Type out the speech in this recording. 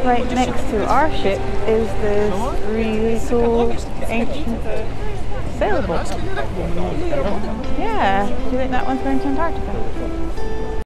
right next to our ship is this really cool ancient sailboat. Yeah, do you think that one's going to Antarctica?